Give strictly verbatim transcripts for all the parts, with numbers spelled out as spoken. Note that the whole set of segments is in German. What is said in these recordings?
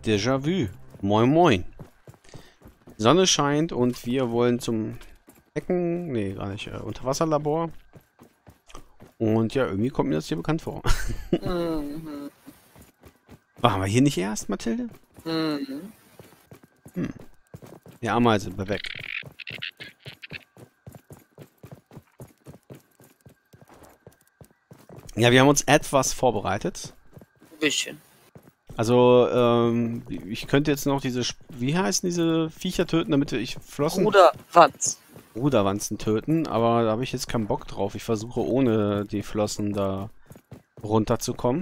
Déjà-vu. Moin moin. Sonne scheint und wir wollen zum Hecken, nee, gar nicht, äh, Unterwasserlabor. Und ja, irgendwie kommt mir das hier bekannt vor. Mhm. Waren wir hier nicht erst, Mathilde? Mhm. Hm. Ja, Ameise, wir weg. Ja, wir haben uns etwas vorbereitet. Ein bisschen. Also, ähm, ich könnte jetzt noch diese, Sp- wie heißen diese Viecher töten, damit ich Flossen, Ruderwanz. Ruderwanzen töten, aber da habe ich jetzt keinen Bock drauf. Ich versuche ohne die Flossen da runterzukommen.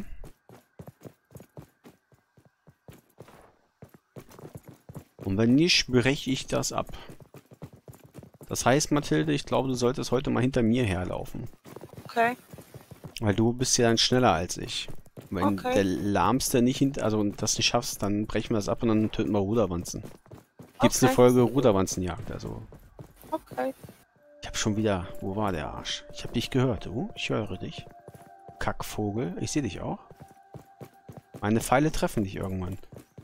Und wenn nicht, breche ich das ab. Das heißt, Mathilde, ich glaube, du solltest heute mal hinter mir herlaufen. Okay. Weil du bist ja dann schneller als ich. Wenn Okay. der Lahmste nicht hinter, also das nicht schaffst, dann brechen wir das ab und dann töten wir Ruderwanzen. Gibt's eine Okay. Folge Ruderwanzenjagd, also. Okay. Ich hab schon wieder, wo war der Arsch? Ich hab dich gehört, oh, ich höre dich. Kackvogel, ich sehe dich auch. Meine Pfeile treffen dich irgendwann.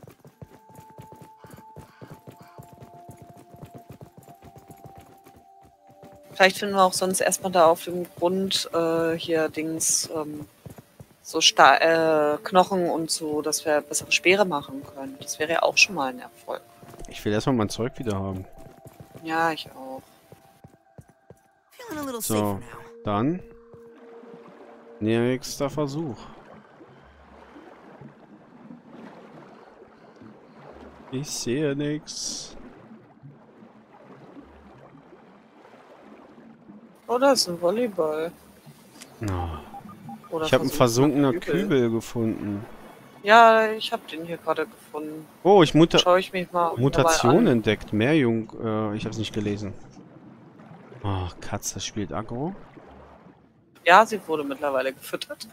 Vielleicht finden wir auch sonst erstmal da auf dem Grund äh, hier Dings ähm, so Sta äh, Knochen und so, dass wir bessere Speere machen können. Das wäre ja auch schon mal ein Erfolg. Ich will erstmal mein Zeug wieder haben. Ja, ich auch. Feeling a little So, safer now. dann. Nächster Versuch. Ich sehe nichts. Oh, da ist ein Volleyball. Oh. Oder Ich habe einen versunkener versunkener Kübel gefunden. Ja, ich habe den hier gerade gefunden. Oh, ich Muta Schau ich mich mal Mutation mal an. entdeckt. Meerjung. Äh, ich habe es nicht gelesen. Oh, Katze spielt aggro. Ja, sie wurde mittlerweile gefüttert.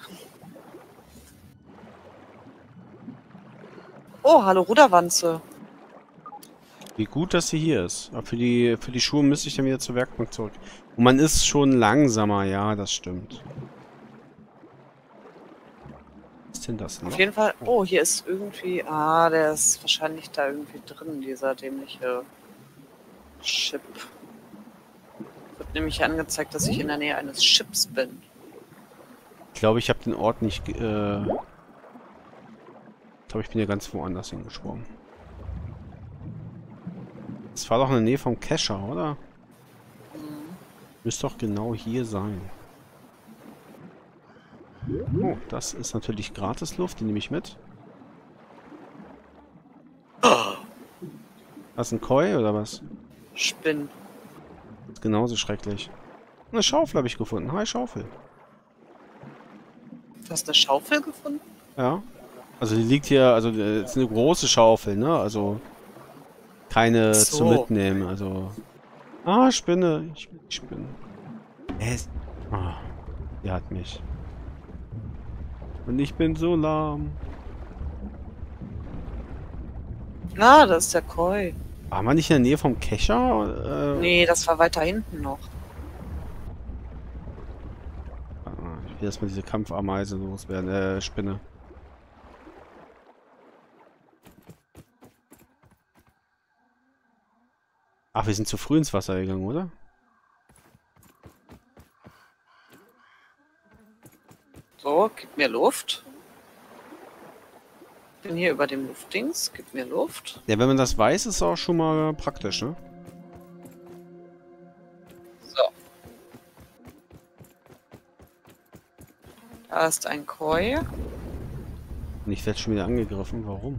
Oh, hallo Ruderwanze. Wie gut, dass sie hier ist. Aber für die, für die Schuhe müsste ich dann wieder zur Werkbank zurück. Und man ist schon langsamer, ja, das stimmt. Was ist denn das noch? Auf jeden Fall. Oh, hier ist irgendwie. Ah, der ist wahrscheinlich da irgendwie drin, dieser dämliche Chip. Wird nämlich angezeigt, dass ich in der Nähe eines Chips bin. Ich glaube, ich habe den Ort nicht... ge- Äh ich glaube, ich bin ja ganz woanders hingeschwommen. Das war doch in der Nähe vom Kescher, oder? Mhm. Müsste doch genau hier sein. Oh, das ist natürlich Gratisluft, die nehme ich mit. Das ist ein Koi oder was? Spinn. Das ist genauso schrecklich. Eine Schaufel habe ich gefunden. Hi, Schaufel. Du hast eine Schaufel gefunden? Ja. Also die liegt hier, also äh, ist eine große Schaufel, ne? Also keine So. zum Mitnehmen, also. Ah, Spinne. Ich will die Spinne. Hä? ist- Ah, die hat mich. Und ich bin so lahm. Ah, das ist der Koi. War man nicht in der Nähe vom Kescher? Äh, Nee, das war weiter hinten noch. ah, ich will erstmal diese Kampfameise loswerden, äh, Spinne. Ach, wir sind zu früh ins Wasser gegangen, oder? So, gib mir Luft. Bin hier über dem Luftdings. Gib mir Luft. Ja, wenn man das weiß, ist es auch schon mal praktisch, ne? So. Da ist ein Koi. Und ich werde schon wieder angegriffen. Warum?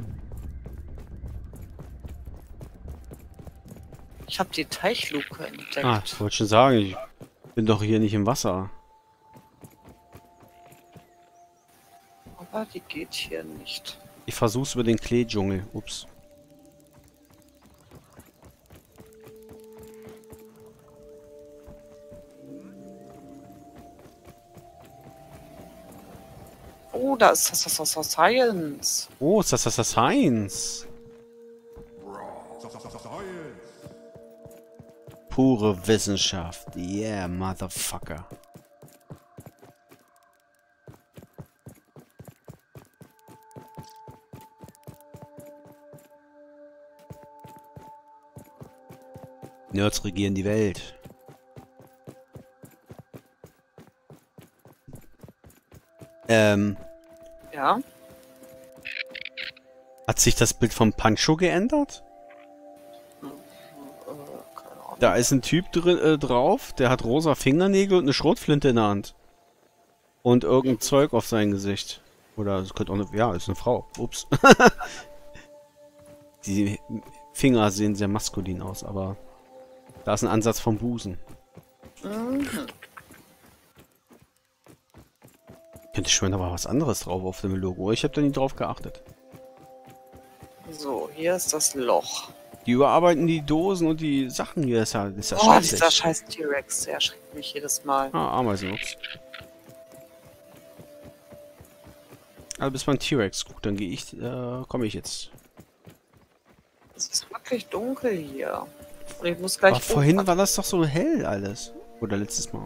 Ich habe die Teichluke entdeckt. Ah, ich wollte schon sagen, ich bin doch hier nicht im Wasser. Aber die geht hier nicht. Ich versuch's über den Kleedschungel. Ups. Oh, da ist das, das, das, das Science. Oh, ist das das, das Science? Pure Wissenschaft. Yeah, Motherfucker. Nerds regieren die Welt. Ähm, Ja. hat sich das Bild vom Pancho geändert? Äh, keine Ahnung. Da ist ein Typ drin, äh, drauf, der hat rosa Fingernägel und eine Schrotflinte in der Hand. Und irgendein Zeug auf sein Gesicht. Oder es könnte auch eine... Ja, ist eine Frau. Ups. Die Finger sehen sehr maskulin aus, aber... Da ist ein Ansatz vom Busen. Mhm. Könnte ich schon aber was anderes drauf auf dem Logo. Ich habe da nie drauf geachtet. So, hier ist das Loch. Die überarbeiten die Dosen und die Sachen hier. Ist ja, ist ja Oh, schrecklich. dieser scheiß T-Rex, der erschreckt mich jedes Mal. Ah, Ameisen, ups. Also bis man T-Rex guckt, dann gehe ich, äh, komme ich jetzt. Es ist wirklich dunkel hier. Und ich muss gleich... Aber vorhin war das doch so hell alles. Oder letztes Mal.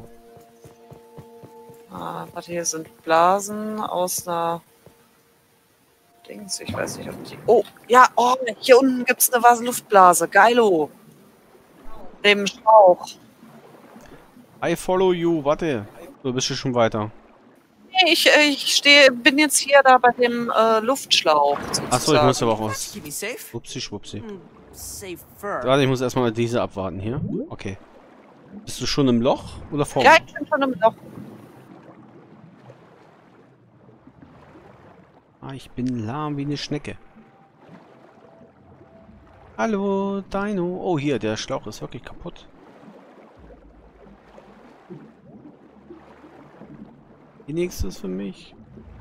Ah, warte, hier sind Blasen aus einer... Dings, ich weiß nicht, ob die... Oh, ja, oh, hier unten gibt es eine Vasenluftblase. Geilo. Dem Schlauch. I follow you, warte. Du bist du schon weiter. Nee, ich, äh, ich stehe, bin jetzt hier da bei dem äh, Luftschlauch. Achso, ich muss aber auch That's aus. keep me safe. Wupsi, schwupsi. Hmm, safer. Warte, ich muss erstmal diese abwarten hier. Okay. Bist du schon im Loch oder vor? Ja, ich bin schon im Loch. Ah, ich bin lahm wie eine Schnecke. Hallo, Dino. Oh, hier, der Schlauch ist wirklich kaputt. Die nächste ist für mich.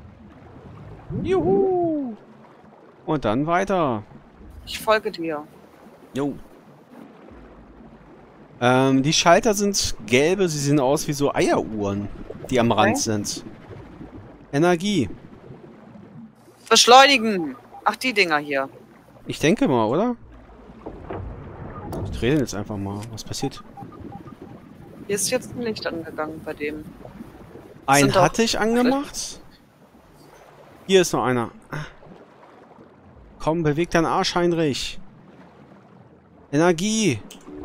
Juhu! Und dann weiter. Ich folge dir. Jo. Ähm, die Schalter sind gelbe, sie sehen aus wie so Eieruhren, die am Rand Okay. sind. Energie. Beschleunigen. Ach, die Dinger hier. Ich denke mal, oder? Ich drehe den jetzt einfach mal. Was passiert? Hier ist jetzt ein Licht angegangen bei dem. Einen sind doch- hatte ich angemacht. Hier ist noch einer. Komm, beweg deinen Arsch, Heinrich. Energie.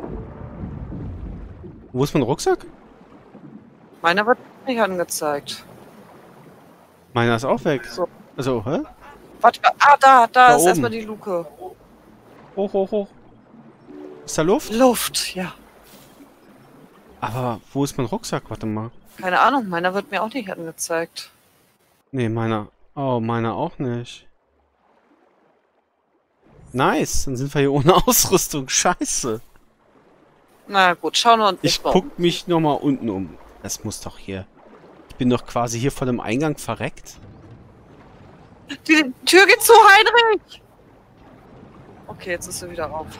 Wo ist mein Rucksack? Meiner wird nicht angezeigt. Meiner ist auch weg. So. Also, hä? Warte, ah, da, da, Da ist oben. erstmal die Luke. Hoch, hoch, hoch. Ist da Luft? Luft, ja. Aber wo ist mein Rucksack? Warte mal. Keine Ahnung, meiner wird mir auch nicht angezeigt. Nee, meiner. Oh, meiner auch nicht. Nice, dann sind wir hier ohne Ausrüstung. Scheiße. Na gut, schauen wir uns Ich das mal um. guck mich nochmal unten um. Das muss doch hier... Ich bin doch quasi hier vor dem Eingang verreckt. Die Tür geht zu, Heinrich! Okay, jetzt ist sie wieder auf.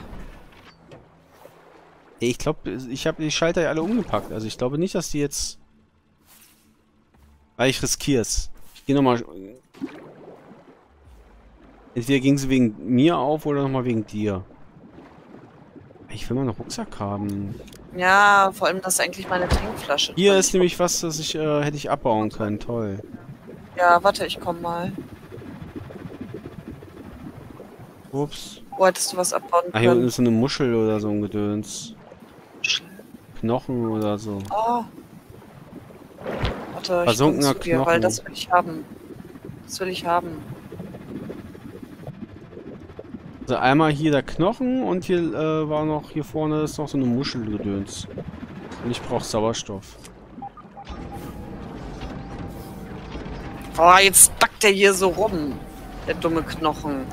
Ey, ich glaube, ich habe die Schalter ja alle umgepackt. Also ich glaube nicht, dass die jetzt... Weil ich riskier's. Ich gehe nochmal... Entweder ging sie wegen mir auf oder nochmal wegen dir. Ich will mal einen Rucksack haben. Ja, vor allem, das ist eigentlich meine Trinkflasche. Hier drin. ist nämlich was, das ich äh, hätte ich abbauen können. Toll. Ja, warte, ich komm mal. Ups. Wo hättest du was abbauen Ah, hier unten können? ist so eine Muschel oder so ein Gedöns. Knochen oder so. Oh. Warte, ich Versunkener komm zu dir, Knochen. weil das will ich haben. Das will ich haben. Also einmal hier der Knochen und hier äh, war noch, hier vorne ist noch so eine Muschelgedöns. Und ich brauche Sauerstoff. Oh, jetzt backt der hier so rum. Der dumme Knochen.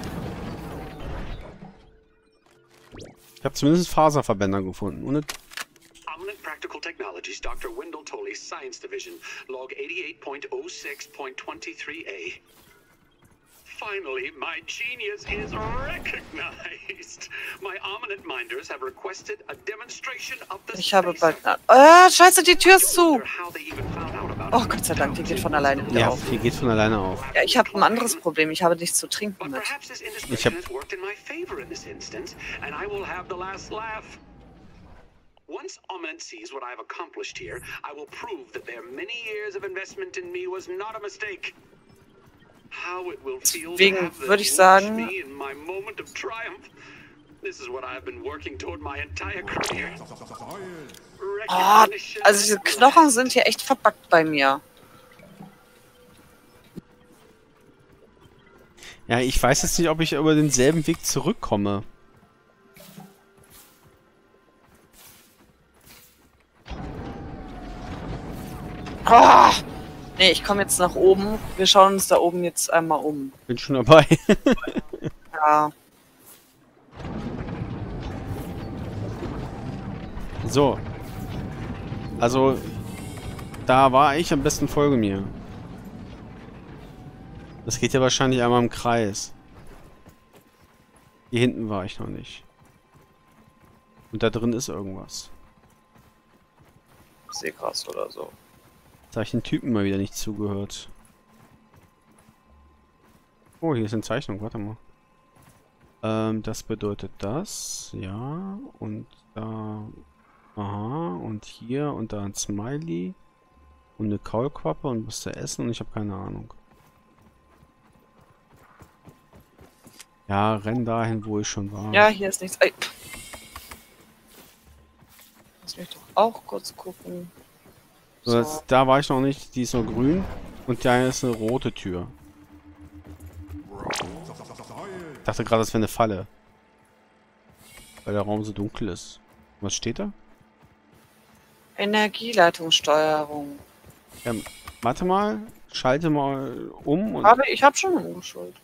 Ich habe zumindest Faserverbänder gefunden. Und Prominent Practical Technologies, Doctor Wendell Tolley, Science Division, Log eighty-eight point oh six point twenty-three A. Finally, my genius is recognized. My ominous minders have requested a demonstration of the Ich habe space. bald... Äh, scheiße, die Tür ist zu. Wonder how they even found out about Oh, it. Gott sei Dank, die geht von alleine wieder ja, auf. hier geht von alleine auf. Ja, ich habe ein anderes Problem. Ich habe nichts zu trinken But mit. perhaps this Ich indiscretion hab- has worked in my favor in this instance, and I will have the last laugh. Once Ominent sees what I've accomplished here, I will prove that their many years of investment in me was not a mistake. How it will feel to Deswegen have them würde ich watch sagen- me in my moment of triumph. This is what I've been working toward my entire career. Oh, Recognition also diese at Knochen sind hier echt verbuggt bei mir. Ja, ich weiß jetzt nicht, ob ich über denselben Weg zurückkomme. Oh, nee, ich komme jetzt nach oben. Wir schauen uns da oben jetzt einmal um. Bin schon dabei. Ja. So. Also, da war ich, am besten folge mir. Das geht ja wahrscheinlich einmal im Kreis. Hier hinten war ich noch nicht. Und da drin ist irgendwas. Seegras oder so. Jetzt habe ich den Typen mal wieder nicht zugehört. Oh, hier ist eine Zeichnung, warte mal. Ähm, das bedeutet das, ja, und da, aha, und hier, und da ein Smiley, und eine Kaulquappe, und was zu essen, und ich habe keine Ahnung. Ja, renn dahin, wo ich schon war. Ja, hier ist nichts. Ey. Lass mich doch auch kurz gucken. So, das, da war ich noch nicht, die ist noch grün, und da ist eine rote Tür. Ich dachte gerade, das wäre eine Falle. Weil der Raum so dunkel ist. Was steht da? Energieleitungssteuerung. Ja, warte mal, schalte mal um und Habe ich habe schon umgeschaltet.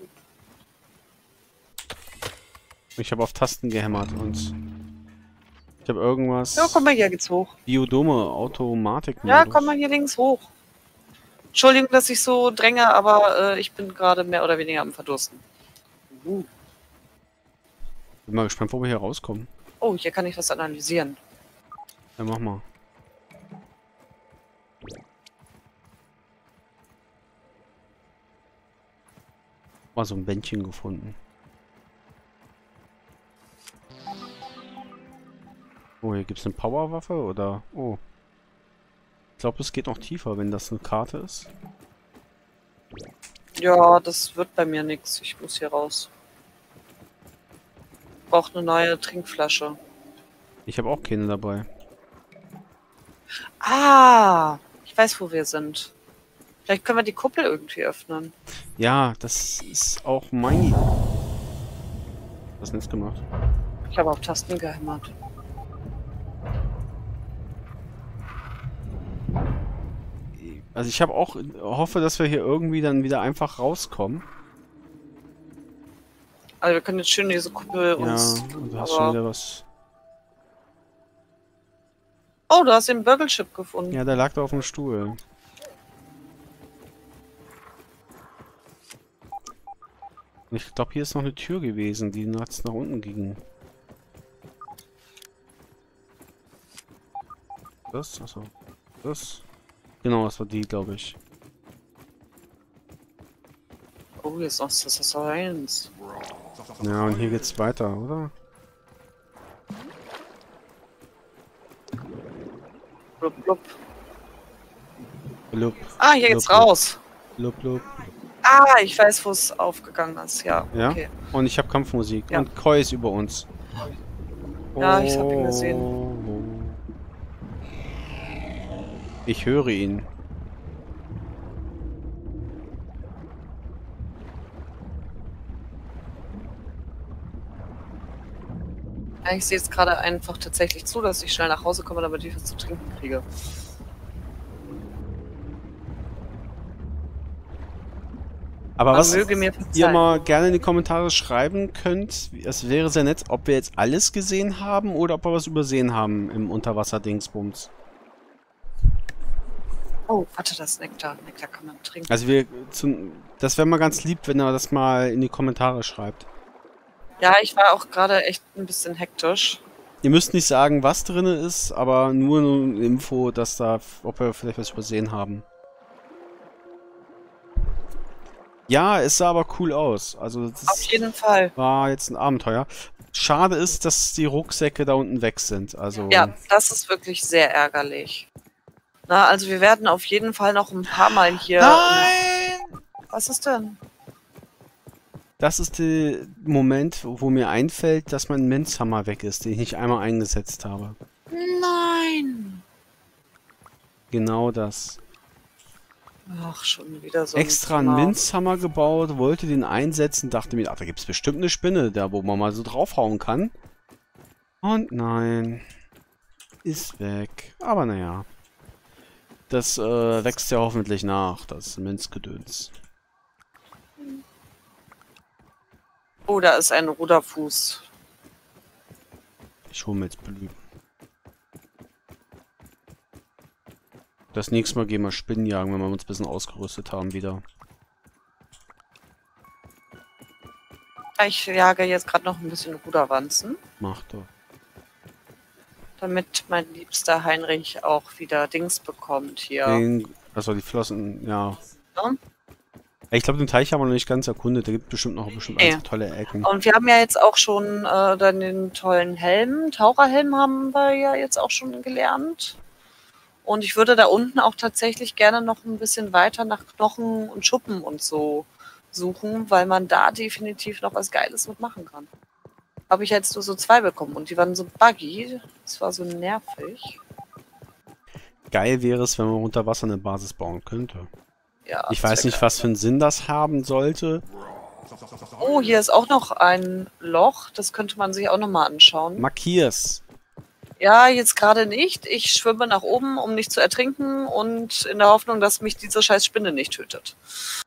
ich habe auf Tasten gehämmert und ich habe irgendwas. Ja, komm mal hier geht's hoch. Biodome, Automatik. Ja, komm mal hier links hoch. Entschuldigung, dass ich so dränge, aber äh, ich bin gerade mehr oder weniger am Verdursten. Uh. Bin mal gespannt, wo wir hier rauskommen. Oh, hier kann ich was analysieren. Ja, mach mal. Mal so ein Bändchen gefunden. Oh, hier gibt es eine Powerwaffe oder... Oh. Ich glaube, es geht noch tiefer, wenn das eine Karte ist. Ja, das wird bei mir nichts. Ich muss hier raus. Braucht eine neue Trinkflasche. Ich habe auch keine dabei. Ah, ich weiß, wo wir sind. Vielleicht können wir die Kuppel irgendwie öffnen. Ja, das ist auch mein... Was hast du jetzt gemacht? Ich habe auf Tasten gehämmert. Also ich habe auch... hoffe, dass wir hier irgendwie dann wieder einfach rauskommen. Also wir können jetzt schön diese Kuppel Ja, uns... und du hast aber- schon wieder was... Oh, du hast den Burgle-Chip gefunden. Ja, der lag da auf dem Stuhl. Und ich glaube, hier ist noch eine Tür gewesen, die nachts nach unten ging. Das? Achso. Das? Genau, das war die, glaube ich. Oh, jetzt noch das ist eins. Ja, und hier geht's weiter, oder? Blub, blub. Blub, Ah, hier geht's Blub, blub. raus. blub, blub. Ah, ich weiß, wo es aufgegangen ist. Ja, Ja? okay. Und ich habe Kampfmusik. Ja. Und Koi ist über uns. Ja, ich hab ihn gesehen. Oh. Ich höre ihn. Ja, ich sehe jetzt gerade einfach tatsächlich zu, dass ich schnell nach Hause komme, damit ich was zu trinken kriege. Aber Man was möge mir ihr verzeihen. mal gerne in die Kommentare schreiben könnt, es wäre sehr nett, ob wir jetzt alles gesehen haben oder ob wir was übersehen haben im Unterwasser-Dingsbums. Oh, warte, das ist Nektar. Nektar kann man trinken. Also wir, zum, das wäre mal ganz lieb, wenn ihr das mal in die Kommentare schreibt. Ja, ich war auch gerade echt ein bisschen hektisch. Ihr müsst nicht sagen, was drin ist, aber nur eine Info, dass da, ob wir vielleicht was übersehen haben. Ja, es sah aber cool aus. Also das Auf jeden Fall. war jetzt ein Abenteuer. Schade ist, dass die Rucksäcke da unten weg sind. Also Ja, das ist wirklich sehr ärgerlich. Na, also wir werden auf jeden Fall noch ein paar Mal hier... Nein! Was ist denn? das ist der Moment, wo mir einfällt, dass mein Minzhammer weg ist, den ich nicht einmal eingesetzt habe. Nein! Genau das. Ach, schon wieder so Extra einen Minzhammer gebaut, wollte den einsetzen, dachte mir, ach, da gibt es bestimmt eine Spinne, da wo man mal so draufhauen kann. Und nein. Ist weg. Aber naja. Das äh, wächst ja hoffentlich nach, das Minzgedöns. Oh, da ist ein Ruderfuß. Ich hole mir jetzt Blüten. Das nächste Mal gehen wir Spinnen jagen, wenn wir uns ein bisschen ausgerüstet haben wieder. Ich jage jetzt gerade noch ein bisschen Ruderwanzen. Mach doch. Damit mein liebster Heinrich auch wieder Dings bekommt hier. Den, also die Flossen, ja. Ja? Ich glaube, den Teich haben wir noch nicht ganz erkundet. Da gibt es bestimmt noch bestimmt Nee. ganz tolle Ecken. Und wir haben ja jetzt auch schon äh, dann den tollen Helm. Taucherhelm haben wir ja jetzt auch schon gelernt. Und ich würde da unten auch tatsächlich gerne noch ein bisschen weiter nach Knochen und Schuppen und so suchen, weil man da definitiv noch was Geiles mitmachen kann. Habe ich jetzt nur so zwei bekommen und die waren so buggy. Das war so nervig. Geil wäre es, wenn man unter Wasser eine Basis bauen könnte. Ja, Ich das weiß wär nicht, geil. was für einen Sinn das haben sollte. Oh, hier ist auch noch ein Loch. Das könnte man sich auch noch mal anschauen. Markier's. Ja, jetzt gerade nicht. Ich schwimme nach oben, um nicht zu ertrinken und in der Hoffnung, dass mich diese scheiß Spinne nicht tötet.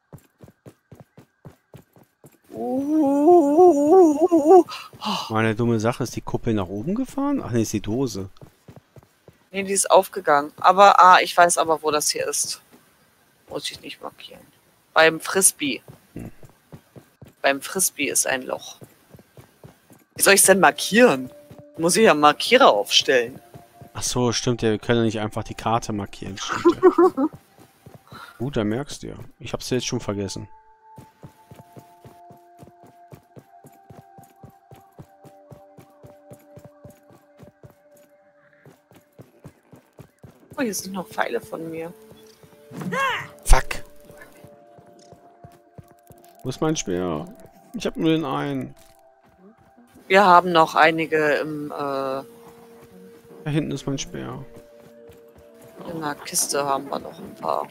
Uh, Meine dumme Sache, ist die Kuppel nach oben gefahren? Ach nee, ist die Dose. nee, die ist aufgegangen. Aber, ah, ich weiß aber, wo das hier ist. Muss ich nicht markieren. Beim Frisbee. Hm. Beim Frisbee ist ein Loch. Wie soll ich es denn markieren? Muss ich ja einen Markierer aufstellen. Ach so, stimmt ja. Wir können ja nicht einfach die Karte markieren. Stimmt ja. Gut, da merkst du ja. Ich hab's jetzt schon vergessen. Oh, hier sind noch Pfeile von mir. Fuck. Wo ist mein Speer? Ich hab nur den einen. Wir haben noch einige im, äh, Da hinten ist mein Speer. in der Kiste haben wir noch ein paar.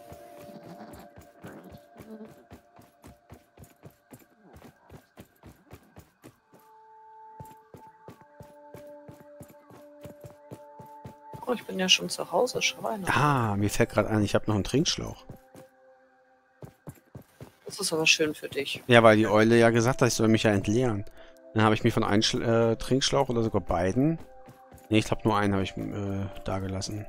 Oh, ich bin ja schon zu Hause, Schweine. Ah, mir fällt gerade ein, ich habe noch einen Trinkschlauch. Das ist aber schön für dich. Ja, weil die Eule ja gesagt hat, ich soll mich ja entleeren. Dann habe ich mir von einem Schl äh, Trinkschlauch oder sogar beiden. Ne, ich glaube nur einen habe ich äh, da gelassen.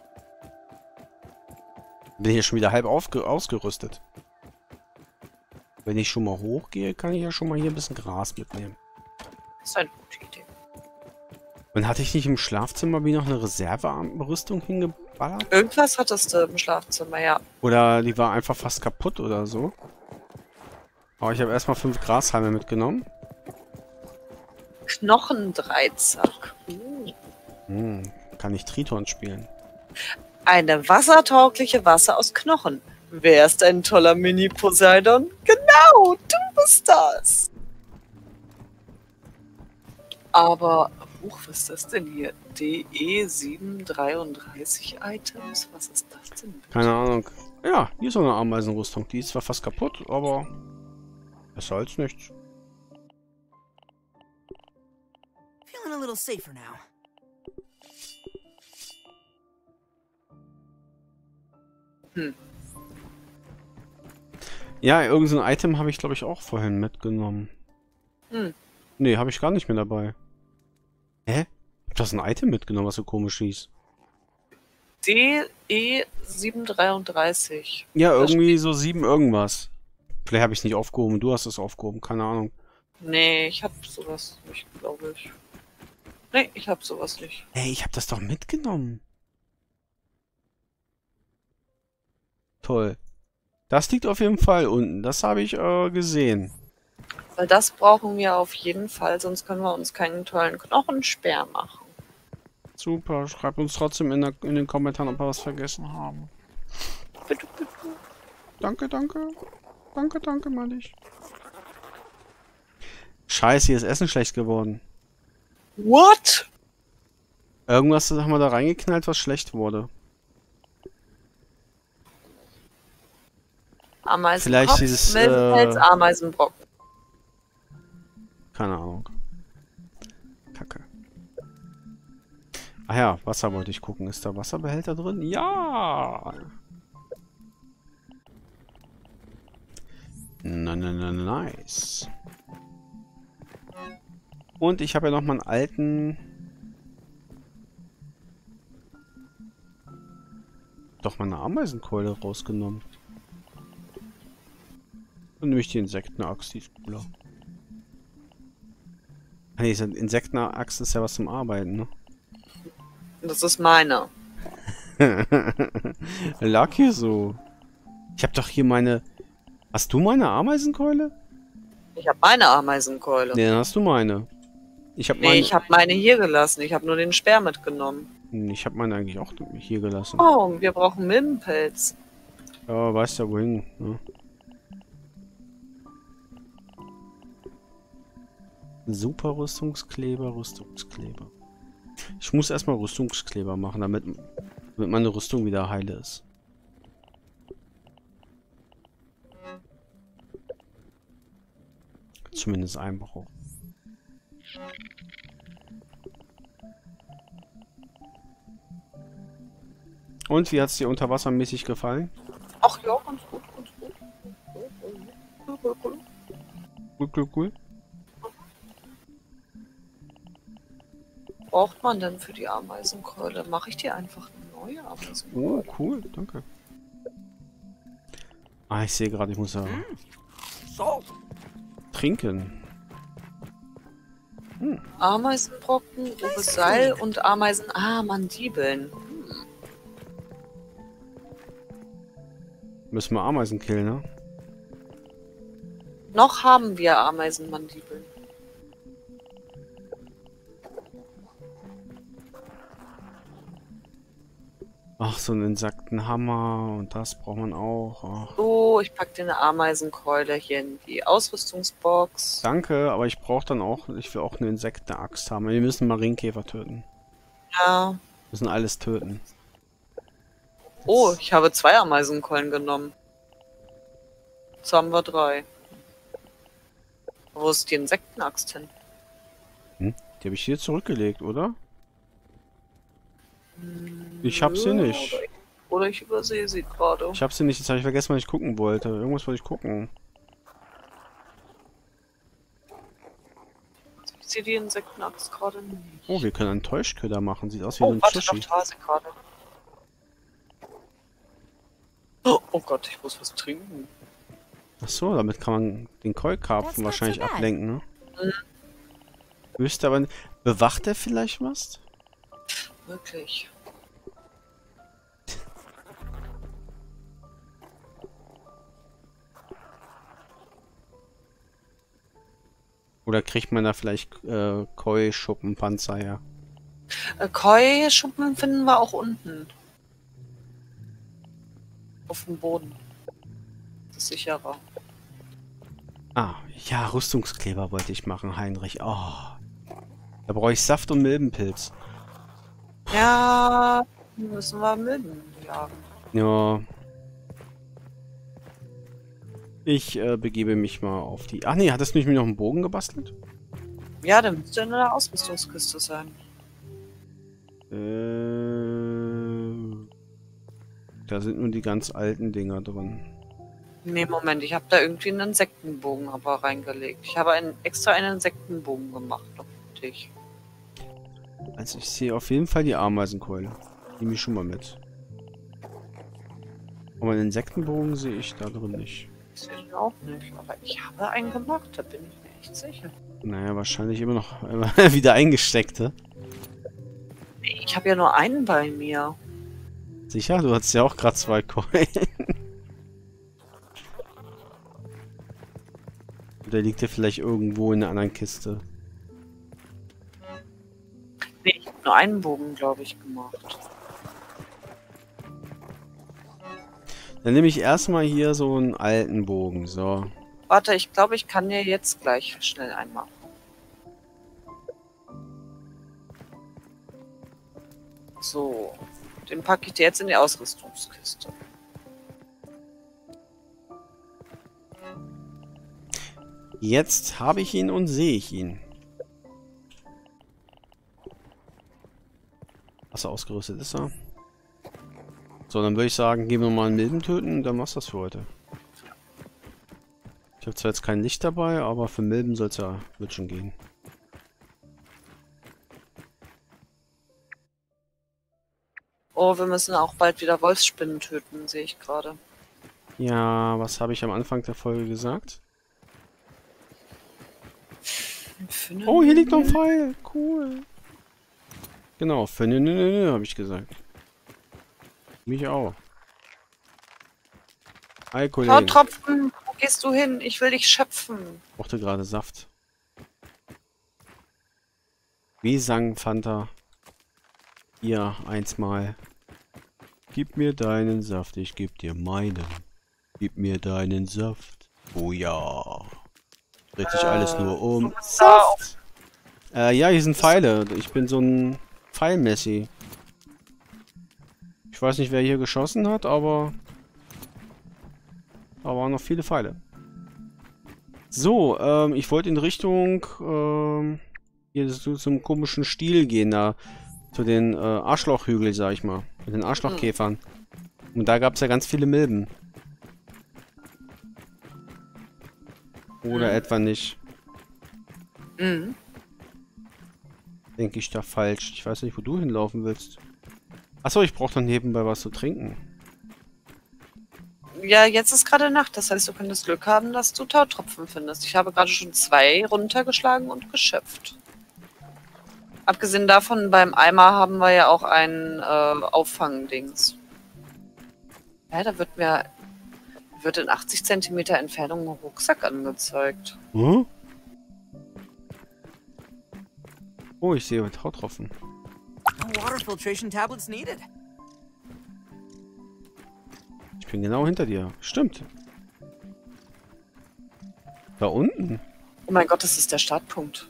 Bin hier schon wieder halb aufge ausgerüstet. Wenn ich schon mal hochgehe, kann ich ja schon mal hier ein bisschen Gras mitnehmen. Das ist eine gute Idee. Und hatte ich nicht im Schlafzimmer wie noch eine Reserverüstung hingeballert? Irgendwas hattest du im Schlafzimmer, ja. Oder die war einfach fast kaputt oder so? Aber ich habe erstmal fünf Grashalme mitgenommen. Knochendreizack. Uh. Hm, kann ich Triton spielen. Eine wassertaugliche Wasser aus Knochen. Wer ist ein toller Mini-Poseidon? Genau, du bist das. Aber, huch, was ist das denn hier? D E sieben dreiunddreißig Items? Was ist das denn? bitte? Keine Ahnung. Ja, hier ist so eine Ameisenrüstung. Die ist zwar fast kaputt, aber besser als nichts. Feeling a little safer now. Hm. Ja, irgend so ein Item habe ich, glaube ich, auch vorhin mitgenommen. Hm. Nee, habe ich gar nicht mehr dabei. Hä? Ich hab das ein Item mitgenommen, was so komisch hieß. D E sieben dreiunddreißig. Ja, Das irgendwie so sieben irgendwas. Vielleicht habe ich es nicht aufgehoben, du hast es aufgehoben, keine Ahnung. Nee, ich hab sowas nicht, glaube ich. Nee, ich hab sowas nicht. Hey, ich habe das doch mitgenommen. Toll. Das liegt auf jeden Fall unten. Das habe ich äh, gesehen. Weil das brauchen wir auf jeden Fall, sonst können wir uns keinen tollen Knochenspeer machen. Super. Schreibt uns trotzdem in, der, in den Kommentaren, ob wir was vergessen haben. Bitte, bitte. Danke, danke. Danke, danke, meine ich. Scheiße, hier ist Essen schlecht geworden. What? Irgendwas haben wir da reingeknallt, was schlecht wurde. Ameisenkopf, Vielleicht dieses, Milbenpelz, äh, Ameisenbrocken. Keine Ahnung. Kacke. Ach ja, Wasser wollte ich gucken. Ist da Wasserbehälter drin? Ja! Na, na, na, nice. Und ich habe ja noch mal einen alten... Doch mal eine Ameisenkeule rausgenommen. Dann nehme ich die Insektenaxt, die ist cooler. Ah nee, Insektenaxt ist ja was zum Arbeiten, ne? Das ist meine. Lucky so. Ich habe doch hier meine... Hast du meine Ameisenkeule? Ich habe meine Ameisenkeule. Nee, dann hast du meine. Ich habe Nee, meine... ich habe meine hier gelassen. Ich habe nur den Speer mitgenommen. Ich habe meine eigentlich auch hier gelassen. Oh, wir brauchen Milbenpelz. Ja, weißt ja wohin, ne? Super Rüstungskleber, Rüstungskleber. Ich muss erstmal Rüstungskleber machen, damit, damit meine Rüstung wieder heile ist. Zumindest Einbruch. Und wie hat es dir unterwassermäßig gefallen? Ach ja, ganz gut, ganz gut. Cool, cool, cool. Cool, cool, cool. Braucht man denn für die Ameisenkeule? Mache ich dir einfach eine neue Ameisenkeule? Oh, cool, danke. Ah, ich sehe gerade, ich muss ja So. trinken. Hm. Ameisenbrocken, grobes Seil und Ameisen... Ah, Mandibeln. Müssen wir Ameisen killen, ne? Noch haben wir Ameisenmandibeln. Ach, so einen Insektenhammer und das braucht man auch. Ach. So, ich packe dir eine Ameisenkeule hier in die Ausrüstungsbox. Danke, aber ich brauche dann auch, ich will auch eine Insektenaxt haben. Wir müssen Marienkäfer töten. Ja. Wir müssen alles töten. Oh, ich habe zwei Ameisenkeulen genommen. Jetzt haben wir drei. Wo ist die Insektenaxt hin? Hm? Die habe ich hier zurückgelegt, oder? Ich hab sie nicht. Oder ich, oder ich übersehe sie gerade. Ich hab sie nicht, jetzt habe ich vergessen, was ich gucken wollte. Irgendwas wollte ich gucken. Ich sehe die Insektenaxt gerade nicht. Oh, wir können einen Täuschköder machen. Sieht aus wie Oh, ein warte, Sushi. doch, da ist sie gerade. Oh, oh Gott, ich muss was trinken. Ach so, damit kann man den Keukarpfen That's not wahrscheinlich so bad. ablenken, ne? Mhm. Wüsste aber nicht. Bewacht er vielleicht was? Wirklich. Oder kriegt man da vielleicht äh, Koi-Schuppenpanzer her? Äh, Koi-Schuppen finden wir auch unten. Auf dem Boden. Das ist sicherer. Ah, ja, Rüstungskleber wollte ich machen, Heinrich. Oh. Da brauche ich Saft und Milbenpilz. Ja, müssen wir Milben jagen. Ja. Ich äh, begebe mich mal auf die... Ach nee, hattest du nicht mir noch einen Bogen gebastelt? Ja, der müsste in der Ausrüstungskiste sein. Äh, da sind nur die ganz alten Dinger drin. Nee, Moment, ich habe da irgendwie einen Insektenbogen aber reingelegt. Ich habe einen, extra einen Insektenbogen gemacht noch für dich. Also ich sehe auf jeden Fall die Ameisenkeule. Nehme ich schon mal mit. Aber einen Insektenbogen sehe ich da drin nicht. Ich sehe den auch nicht, aber ich habe einen gemacht, da bin ich mir echt sicher. Naja, wahrscheinlich immer noch immer wieder eingesteckte. Nee, ich habe ja nur einen bei mir. Sicher? Du hattest ja auch gerade zwei Keulen. Oder liegt der vielleicht irgendwo in einer anderen Kiste? Nee, ich habe nur einen Bogen, glaube ich, gemacht. Dann nehme ich erstmal hier so einen alten Bogen. So. Warte, ich glaube, ich kann dir jetzt gleich schnell einen machen. So. Den packe ich dir jetzt in die Ausrüstungskiste. Jetzt habe ich ihn und sehe ich ihn. Was ausgerüstet ist er? So, dann würde ich sagen, gehen wir mal einen Milben töten und dann war's das für heute. Ich habe zwar jetzt kein Licht dabei, aber für Milben soll es ja wird schon gehen. Oh, wir müssen auch bald wieder Wolfsspinnen töten, sehe ich gerade. Ja, was habe ich am Anfang der Folge gesagt? Oh, hier liegt noch ein Pfeil. Cool. Genau, für nö, nö, nö, nö, habe ich gesagt. Mich auch. Hi, Kollege. Tautropfen, wo gehst du hin? Ich will dich schöpfen. Ich brauchte gerade Saft. Wie sang Fanta? Ihr einsmal. Gib mir deinen Saft, ich geb dir meinen. Gib mir deinen Saft. Oh ja. Dreht sich alles nur um Saft. Äh, ja, hier sind Pfeile. Ich bin so ein Pfeilmessi. Ich weiß nicht, wer hier geschossen hat, aber da waren noch viele Pfeile. So, ähm, ich wollte in Richtung ähm, hier zu zum komischen Stiel gehen, da zu den äh, Arschlochhügeln, sag ich mal. Mit den Arschlochkäfern. Und da gab es ja ganz viele Milben. Oder Mhm. etwa nicht. Mhm. Denke ich da falsch. Ich weiß nicht, wo du hinlaufen willst. Achso, ich brauche dann nebenbei was zu trinken. Ja, jetzt ist gerade Nacht. Das heißt, du könntest Glück haben, dass du Tautropfen findest. Ich habe gerade schon zwei runtergeschlagen und geschöpft. Abgesehen davon, beim Eimer haben wir ja auch ein äh, Auffangdings. Ja, da wird mir wird in achtzig Zentimeter Entfernung ein Rucksack angezeigt. Hm? Oh, ich sehe Tautropfen. No water filtration tablets needed. Ich bin genau hinter dir. Stimmt. Da unten. Oh mein Gott, das ist der Startpunkt.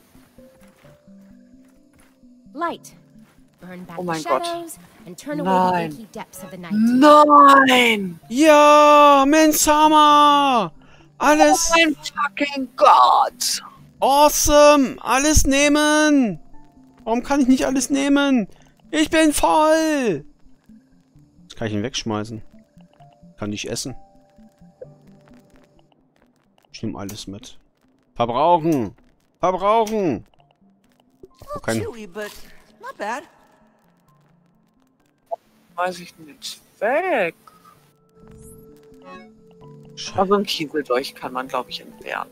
Light. Burn back Oh the mein Gott. shadows and turn away Nein. the inky depths of the night. Nein! Ja, Mensama! Alles Mein fucking Gott! awesome! Alles nehmen! Warum kann ich nicht alles nehmen? Ich bin voll! Jetzt kann ich ihn wegschmeißen. Kann ich essen. Ich nehme alles mit. Verbrauchen! Verbrauchen! A Kein- little chewy, but not bad. Weiß ich nicht. Weg! Scheiße. Also ein Kieseldolch kann man, glaube ich, entbehren.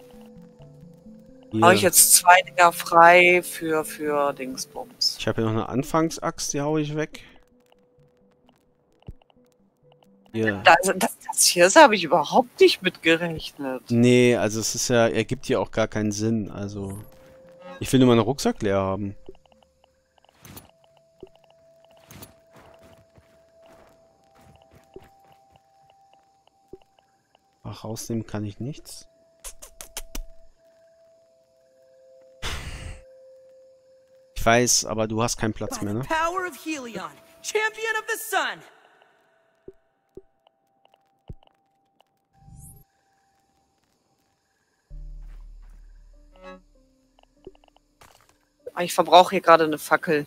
Hier. Habe ich jetzt zwei Dinger frei für, für Dingsbums. Ich habe hier noch eine Anfangsaxt, die hau ich weg. Hier. Das, das, das hier ist, habe ich überhaupt nicht mitgerechnet. Nee, also es ist ja, ergibt hier auch gar keinen Sinn. Also, ich will nur meinen Rucksack leer haben. Ach, rausnehmen kann ich nichts. Ich weiß, aber du hast keinen Platz By mehr, the ne? power of Helion, champion of the sun. Ich verbrauche hier gerade eine Fackel.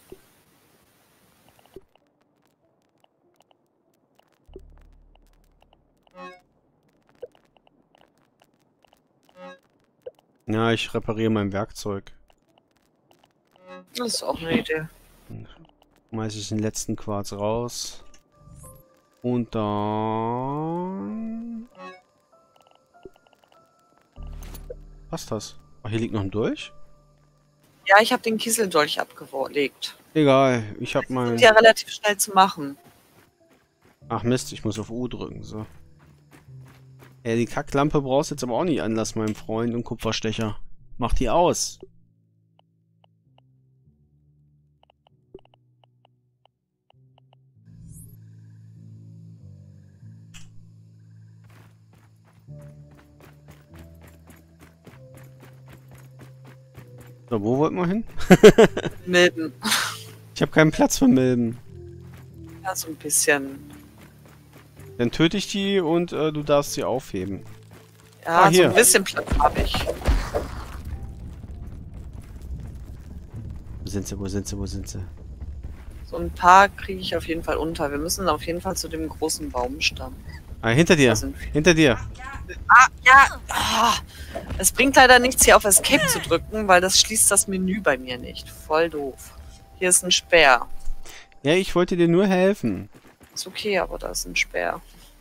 Ja, ich repariere mein Werkzeug. Das ist auch eine Idee. Schmeiße ich den letzten Quarz raus. Und dann... Was ist das? Ach, hier liegt noch ein Dolch? Ja, ich habe den Kieseldolch abgelegt. Egal, ich habe mein... Sind ja relativ schnell zu machen. Ach Mist, ich muss auf U drücken, so. Ja, die Kacklampe brauchst du jetzt aber auch nicht anlassen, mein Freund und Kupferstecher. Mach die aus. So, wo wollten wir hin? Milben. Ich habe keinen Platz für Milben. Ja, so ein bisschen. Dann töte ich die und äh, du darfst sie aufheben. Ja, Ah, so hier. ein bisschen Platz habe ich. Wo sind sie, wo sind sie, wo sind sie? So ein paar kriege ich auf jeden Fall unter. Wir müssen auf jeden Fall zu dem großen Baumstamm. Ah, hinter dir. Da sind wir. Hinter dir. Ah, ja. Ah, es bringt leider nichts, hier auf Escape zu drücken, weil das schließt das Menü bei mir nicht. Voll doof. Hier ist ein Speer. Ja, ich wollte dir nur helfen. Ist okay, aber da ist ein Speer.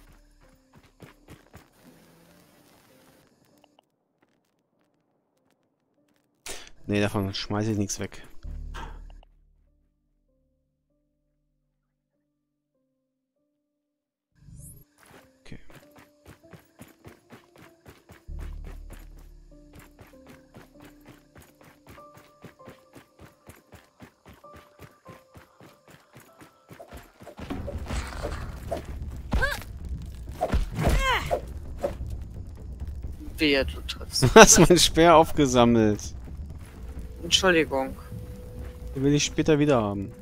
Nee, davon schmeiße ich nichts weg. Okay. Wehe, du triffst. Du hast meinen Speer aufgesammelt. Entschuldigung. Den will ich später wieder haben.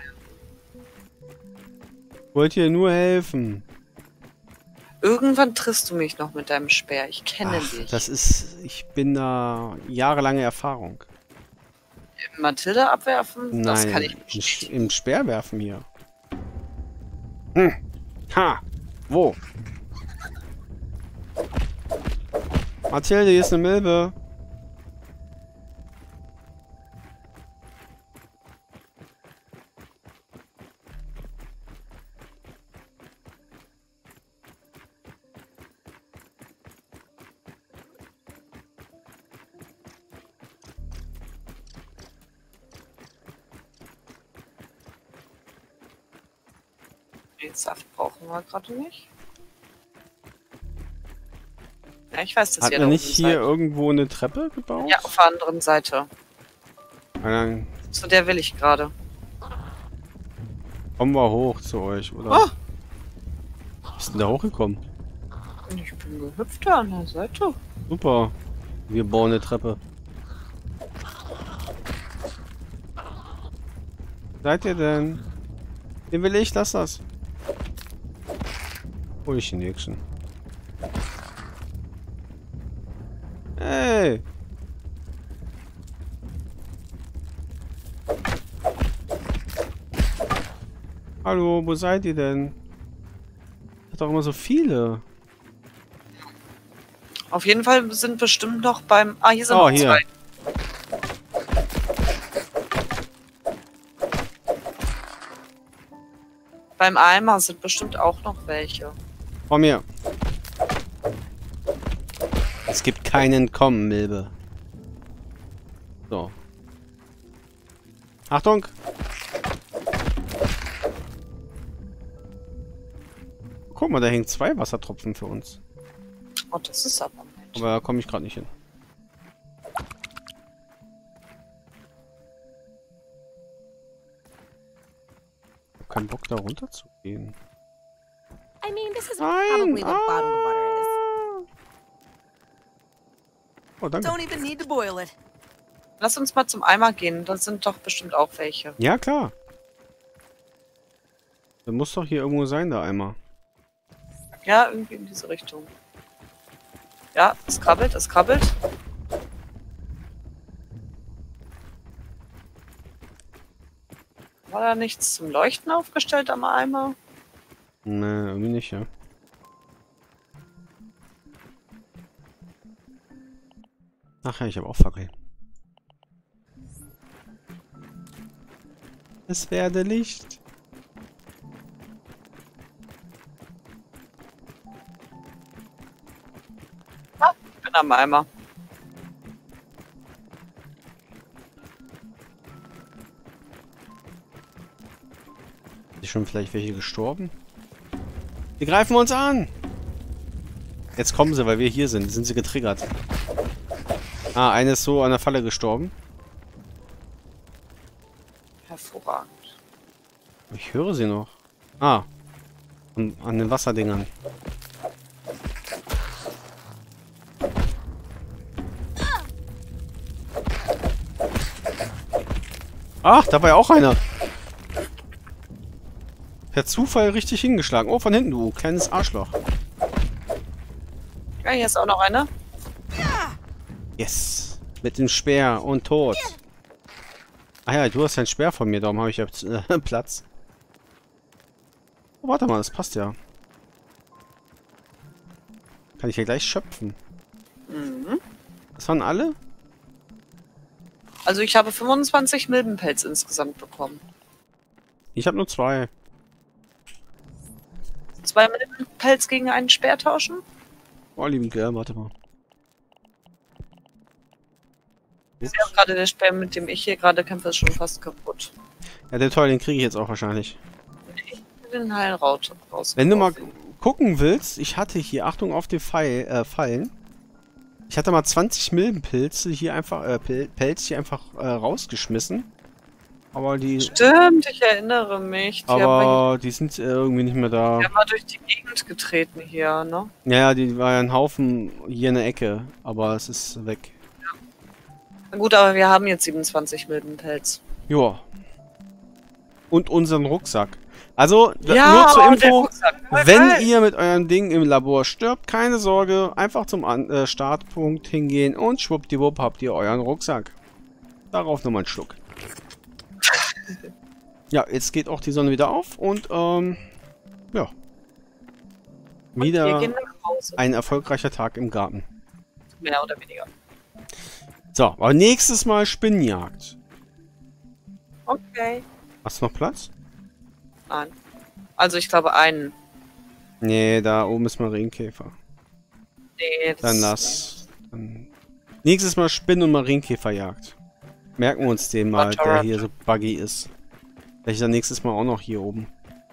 Ich wollte dir nur helfen. Irgendwann triffst du mich noch mit deinem Speer. Ich kenne Ach, dich. das ist... Ich bin da... Jahrelange Erfahrung. Mathilde abwerfen? Das Nein, kann ich im, nicht. Sch- im Speer werfen hier. Hm. Ha! Wo? Mathilde, hier ist eine Milbe. Den Saft brauchen wir gerade nicht. Ja, ich weiß, dass Hat ihr man da nicht oben hier seid. irgendwo eine Treppe gebaut? Ja, auf der anderen Seite. Na, dann Zu der will ich gerade. kommen wir hoch zu euch, oder? Oh! Wie bist du denn da hochgekommen? Ich bin gehüpft da an der Seite. Super. Wir bauen eine Treppe. Seid ihr denn? Den will ich, lass das. Hol ich den nächsten. Hey! Hallo, wo seid ihr denn? Hat doch immer so viele. Auf jeden Fall sind bestimmt noch beim... Ah, hier sind Oh, noch hier. zwei. Beim Eimer sind bestimmt auch noch welche. Komm her. Es gibt keinen Kommen, Milbe. So. Achtung! Guck mal, da hängen zwei Wassertropfen für uns. Oh, das ist aber nett. Aber da komme ich gerade nicht hin. Ich hab keinen Bock, da runter zu gehen. I mean, this is Nein! probably what Ah. bottled water is. Oh, danke. Don't even need to boil it. Lass uns mal zum Eimer gehen. Da sind doch bestimmt auch welche. Ja, klar. Der muss doch hier irgendwo sein, der Eimer. Ja, irgendwie in diese Richtung. Ja, es krabbelt, es krabbelt. War da nichts zum Leuchten aufgestellt am Eimer? Ne, irgendwie nicht, ja. Ach ja, ich habe auch Fackel. Es werde Licht. Ich bin am Eimer. Sind schon vielleicht welche gestorben? Die greifen uns an! Jetzt kommen sie, weil wir hier sind. Sind sie getriggert. Ah, eine ist so an der Falle gestorben. Hervorragend. Ich höre sie noch. Ah. An, an den Wasserdingern. Ach, da war ja auch einer. Per Zufall richtig hingeschlagen. Oh, von hinten, du kleines Arschloch. Ja, hier ist auch noch eine. Yes. Mit dem Speer und tot. Ah ja, du hast einen Speer von mir, darum habe ich jetzt äh, Platz. Oh, warte mal, das passt ja. Kann ich hier gleich schöpfen. Mhm. Das waren alle? Also ich habe fünfundzwanzig Milbenpelz insgesamt bekommen. Ich habe nur zwei. Zwei Milbenpelz gegen einen Speer tauschen? Oh, lieben gern, warte mal. Ich sehe auch gerade, der Speer, mit dem ich hier gerade kämpfe, ist schon fast kaputt. Ja, der Teil, den kriege ich jetzt auch wahrscheinlich. Ich will den Heil raus. raus Wenn du mal gucken willst, ich hatte hier, Achtung auf die Pfeil, äh, Fallen. Ich hatte mal zwanzig Milbenpilze hier einfach, äh, Pil Pelz hier einfach äh, rausgeschmissen. Aber die... Stimmt, ich erinnere mich. Die aber die sind äh, irgendwie nicht mehr da. Die haben wir durch die Gegend getreten hier, ne? Ja, ja, die war ja ein Haufen hier in der Ecke, aber es ist weg. Na gut, aber wir haben jetzt siebenundzwanzig Milbenpelz. Joa. Und unseren Rucksack. Also, Ja, nur zur aber der Info, Rucksack, voll wenn geil. ihr mit eurem Ding im Labor stirbt, keine Sorge, einfach zum An äh, Startpunkt hingehen und schwuppdiwupp habt ihr euren Rucksack. Darauf nochmal einen Schluck. Ja, jetzt geht auch die Sonne wieder auf und, ähm, ja. Wir Wieder gehen nach Hause. ein erfolgreicher Tag im Garten. Mehr oder weniger. So, aber nächstes Mal Spinnenjagd. Okay. Hast du noch Platz? Nein. Also ich glaube einen. Nee, da oben ist Marienkäfer. Nee, das Dann lass. Dann nächstes Mal Spinnen- und Marienkäferjagd. Merken wir uns den mal, der hier so buggy ist. Vielleicht dann nächstes Mal auch noch hier oben.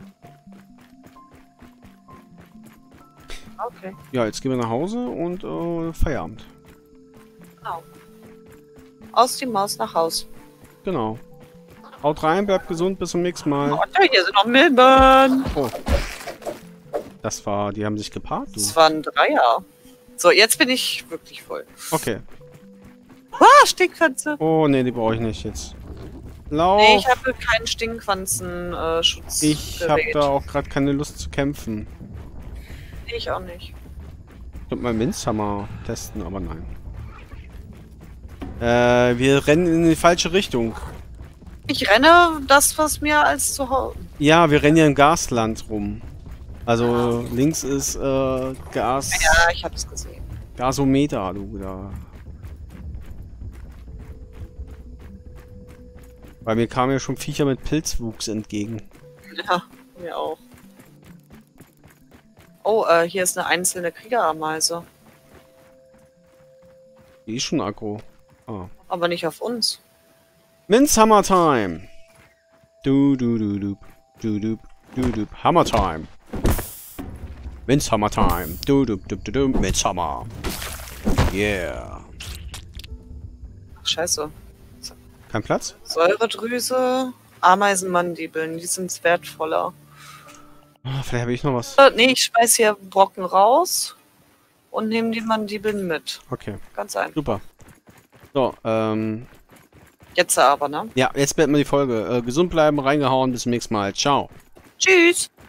Okay. Ja, jetzt gehen wir nach Hause und äh, Feierabend. Genau. Aus die Maus nach Haus. Genau. Haut rein, bleibt gesund, bis zum nächsten Mal. Oh, hier sind noch Milben. Oh. Das war, die haben sich gepaart, du. Das waren Dreier. So, jetzt bin ich wirklich voll. Okay. Ah, Stinkwanze. Oh, nee, die brauche ich nicht jetzt. Lauf! Nee, ich habe keinen Stinkwanzenschutz. Ich habe da auch gerade keine Lust zu kämpfen. Nee, ich auch nicht. Ich könnte mal Minzhammer testen, aber nein. Äh, wir rennen in die falsche Richtung. Ich renne das, was mir als zu Hause. Ja, wir rennen ja im Gasland rum. Also links ist äh, Gas. Ja, ich hab's gesehen. Gasometer, du da. Weil mir kamen ja schon Viecher mit Pilzwuchs entgegen. Ja, mir auch. Oh, äh, hier ist eine einzelne Kriegerameise. Die ist schon aggro. Ah. Aber nicht auf uns. Minzhammer Time! Du du du du du du du du Hammer Time! Minzhammer Time! Du du du du du Minzhammer! Yeah! Ach, scheiße. Kein Platz? Säuredrüse, Ameisenmandibeln, die sind wertvoller. Ah, vielleicht habe ich noch was. Äh, nee, ich schmeiß hier Brocken raus und nehme die Mandibeln mit. Okay, Ganz einfach. super. So, ähm... Jetzt aber, ne? ja, jetzt beenden wir die Folge. Äh, gesund bleiben, reingehauen, bis zum nächsten Mal. Ciao. Tschüss!